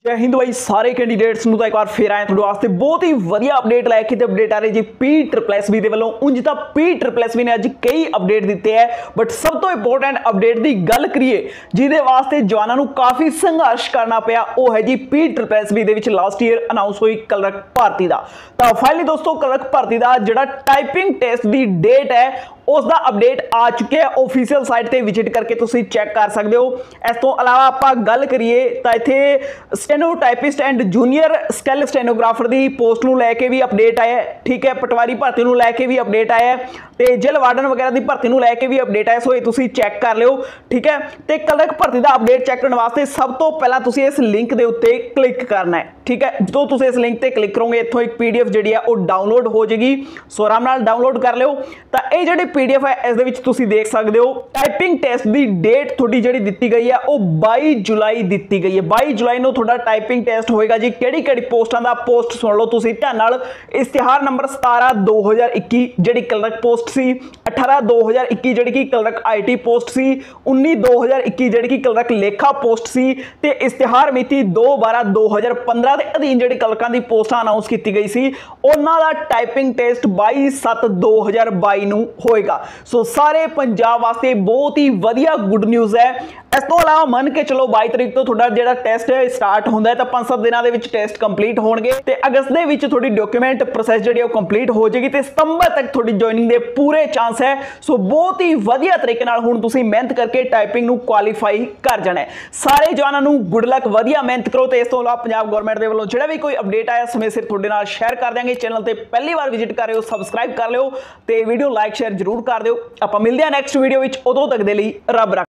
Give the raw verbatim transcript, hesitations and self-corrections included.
जय हिंद भाई सारे कैंਡੀਡੇਟਸ ਨੂੰ ਤਾਂ ਇੱਕ ਵਾਰ ਫੇਰ ਆਏ ਤੁਹਾਡੇ ਵਾਸਤੇ ਬਹੁਤ ਹੀ ਵਧੀਆ ਅਪਡੇਟ ਲੈ ਕੇ ਤੇ ਅਪਡੇਟ ਆ ਰਹੀ ਜੀ ਪੀ ਟ੍ਰਿਪਲ ਐਸ ਬੀ ਦੇ ਵੱਲੋਂ। ਉਂਝ ਤਾਂ ਪੀ ਟ੍ਰਿਪਲ ਐਸ ਬੀ ਨੇ ਅੱਜ ਕਈ ਅਪਡੇਟ ਦਿੱਤੇ ਹੈ, ਬਟ ਸਭ ਤੋਂ ਇੰਪੋਰਟੈਂਟ ਅਪਡੇਟ ਦੀ ਗੱਲ ਕਰੀਏ ਜਿਹਦੇ ਵਾਸਤੇ ਜਵਾਨਾਂ ਨੂੰ ਕਾਫੀ ਸੰਘਰਸ਼ ਕਰਨਾ ਪਿਆ, ਉਹ ਹੈ ਜੀ ਪੀ ਟ੍ਰਿਪਲ ਐਸ ਬੀ ਦੇ ਵਿੱਚ ਲਾਸਟ ਈਅਰ ਅਨਾਉਂਸ ਹੋਈ ਕਲਰਕ ਭਰਤੀ ਦਾ। ਤਾਂ ਫਾਈਨਲੀ ਦੋਸਤੋ ਕਲਰਕ ਭਰਤੀ ਦਾ ਜਿਹੜਾ ਟਾਈਪਿੰਗ ਟੈਸਟ ਦੀ ਡੇਟ ਹੈ उसका अपडेट आ चुके हैं, ऑफिशियल साइट ते विजिट करके तुसी चेक कर सकते हो। इस तो अलावा आपां गल करिए तो इत्थे stenotypist and junior skill stenographer की पोस्ट नूं लैके भी अपडेट आया, ठीक है। पटवारी भर्ती नूं लैके भी अपडेट आया ते जेल वार्डन वगैरह की भर्ती नूं लैके भी अपडेट आया, सो ये तुसी चेक कर लिओ, ठीक है। तो कलरक भर्ती का अपडेट चेक करने वास्ते सब तो पहला तुसी इस लिंक के उत्ते क्लिक करना है, ठीक है। जो तुसी इस लिंक ते क्लिक करोगे इत्थों एक पीडीएफ जिहड़ी है वो डाउनलोड हो जाएगी, सो आराम नाल डाउनलोड कर लिओ। तो ये जिहड़ी पीडीएफ है इस दे विच तुसी देख सकते हो टाइपिंग टेस्ट की डेट थोड़ी जिहड़ी दित्ती गई है वो बाई जुलाई दित्ती गई है। बाई जुलाई नूं थोड़ा टाइपिंग टेस्ट होएगा जी। किहड़ी किहड़ी पोस्टां दा पोस्ट सुन लो तुसी ध्यान नाल। इश्तिहार नंबर सतारा दो हज़ार इक्की जिहड़ी कलरक पोस्ट सी, अठारह दो हज़ार इक्की जिहड़ी कि कलरक आई टी पोस्ट सी, उन्नीस दो हज़ार इक्की जिहड़ी कि कलरक लेखा पोस्ट सी, ते इश्तिहार मिति दो बारह दो हज़ार पंद्रह के अधीन जिहड़ी कलरकां दी पोस्टां अनाउंस की गई सी उन्हां दा टाइपिंग टेस्ट बाई सत्त दो हज़ार बाई नूं होएगा। सो सारे पंजाब वास्ते बहुत ही वधिया गुड न्यूज़ है। इस तो अलावा मन के चलो बाई तरीक तो थोड़ा जिहड़ा टेस्ट स्टार्ट होंदा है तो पांच सत्त दिनों के टेस्ट कंप्लीट होणगे ते अगस्त दे विच थोड़ी डॉक्यूमेंट प्रोसैस जिहड़ी वो कंप्लीट हो जाएगी ते सितंबर तक थोड़ी जॉइनिंग दे पूरे चांस है। सो बहुत ही वधिया तरीके नाल हुण तुसीं मेहनत करके टाइपिंग नूं क्वालीफाई कर जाना है। सारे जवानां नूं गुड लक, वधिया मेहनत करो। ते इस तो अलावा पंजाब गवर्नमेंट दे वल्लों जिहड़ा भी कोई अपडेट आया समय सिर तुहाडे नाल शेयर कर देंगे। चैनल ते पहली बार विजिट कर रहे हो सबसक्राइब कर लिओ ते वीडियो लाइक शेयर जरूर कर दिओ। आपां मिलदे हां नैक्सट वीडियो विच, उदों तक दे लई रब रख।